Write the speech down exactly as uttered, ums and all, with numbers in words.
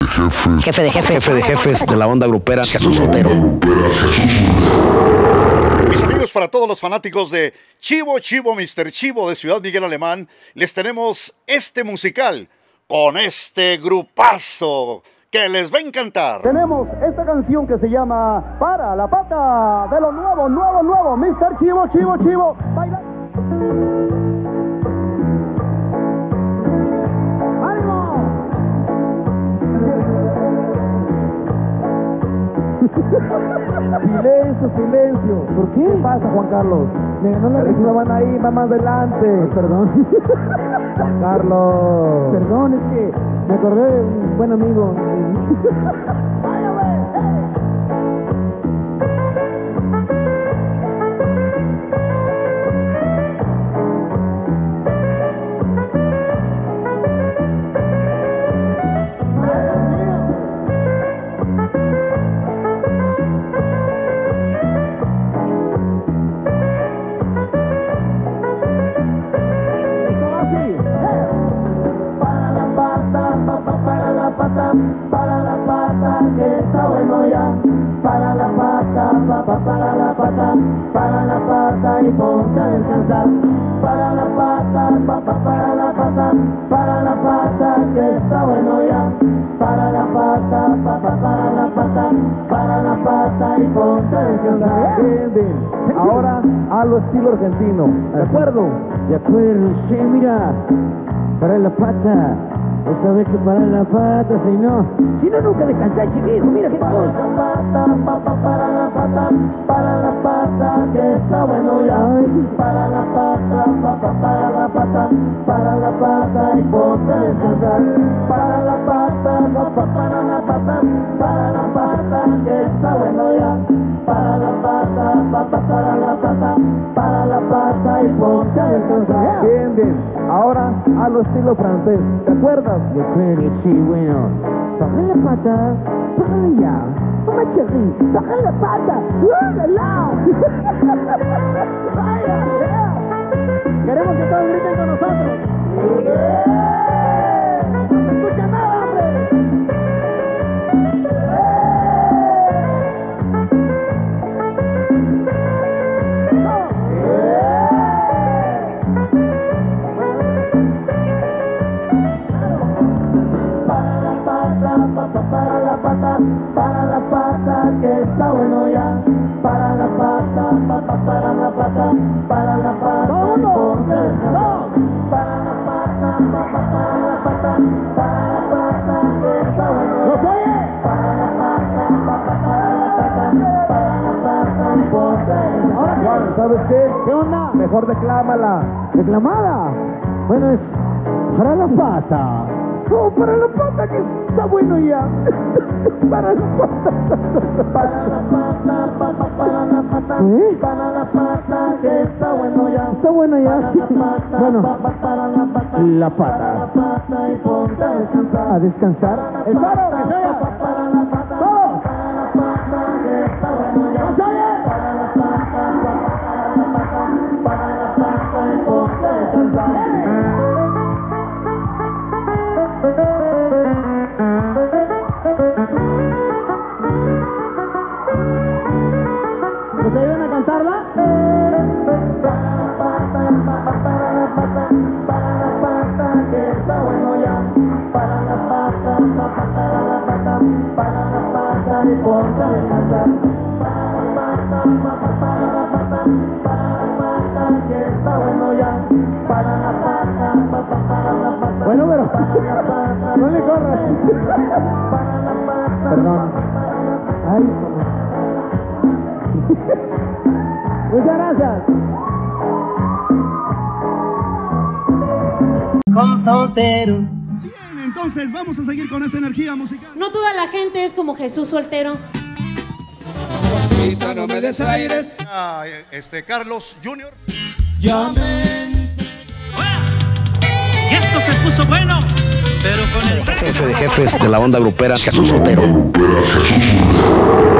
jefes. Jefe de jefes. Jefe de jefes de la onda grupera Jesús Soltero. Mis amigos, para todos los fanáticos de Chivo, Chivo, mister Chivo de Ciudad Miguel Alemán, les tenemos este musical con este grupazo que les va a encantar. Tenemos esta canción que se llama Para la Pata, de lo nuevo, nuevo, nuevo, mister Chivo, Chivo, Chivo. Baila. Silencio, silencio. ¿Por qué? ¿Qué pasa, Juan Carlos? Me ganó la risa, van ahí, va más adelante. Perdón. Juan Carlos. Perdón, es que me acordé de un buen amigo. Vaya, güey. Para la pata, que está bueno ya. Para la pata, papá, para la pata, para la pata y ponte a descansar. Para la pata, papá, para la pata, para la pata, que está bueno ya. Para la pata, papá, para la pata, para la pata y ponte a descansar. Bien, bien. Ahora a lo estilo argentino. ¿De acuerdo? De acuerdo, sí, mira. Para la pata. Esa vez que parar la pata, si no, si no nunca descansás, chiquito, mira qué cosa. Para la pata, papá, para la pata, para la pata, que está bueno ya. Para la pata, papá, para la pata, para la pata y ponte a descansar. Para la pata, papá, para la pata, para la pata, que está bueno ya. Para la pata, papá, para la pata, para la pata y ponte a descansar. Bien, bien. Ahora a lo estilo francés. ¿Te acuerdas? De acuerdo, sí, bueno. Baja la pata, bájala ya. Mamá chérie, baja la pata. ¡Hola! Vaya, yeah. Queremos que todos griten con nosotros. Yeah. No se escucha nada, hombre. Para la pata, para la pata, que está bueno ya. Para la pata, papá, para la pata, para la pata, y ponte a descansar. Para la pata, papá, para la pata, para la pata, que está bueno ya. Para la pata, papá, para la pata, para la pata, y ponte a descansar. Juan, ¿sabes qué? ¿Qué onda? Mejor declámala. ¿Reclamada? Bueno, es para la pata. Oh, para la pata, que está bueno ya. Para la pata. Para la pata, papá, para la pata, ¿Eh? para la pata, que está bueno ya. Está bueno ya. Para la pata, Bueno, papá, para la pata, la para pata. la pata y ponte a descansar. A descansar. El paro, que se oiga. Papá, para la pata, Todo. para la pata, que está bueno ya. ¡No se oye! Para la pata, papá, para la pata, para la pata y ponte a descansar. ¿Nos ayudan a cantarla? Para la pata, papá, para la pata, para la pata, que está bueno ya. Para la pata, papá, para la pata, para la pata y ponte a descansar. Para la pata, papá, para la pata, para la pata, que está bueno ya. Para la pata, papá, para la pata. Bueno, pero Para la pata, no le corras. para la pata. Perdón. Ay, muchas gracias. Con soltero. Bien, entonces vamos a seguir con esa energía musical. No toda la gente es como Jesús Soltero. Ahorita no me des aires. Ah, este Carlos junior Ya me Y esto se puso bueno, pero con el Jefe de jefes de la onda grupera Jesús Soltero. Jesús Soltero.